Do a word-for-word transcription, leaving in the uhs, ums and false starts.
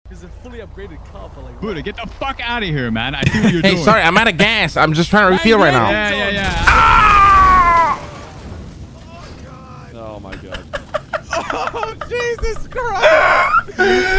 It's a fully upgraded car for like. Buddha, get the fuck out of here, man. I see what you're Hey, doing. sorry, I'm out of gas. I'm just trying to refuel right now. Yeah, yeah, yeah. Ah! Oh my god. Oh, Jesus Christ.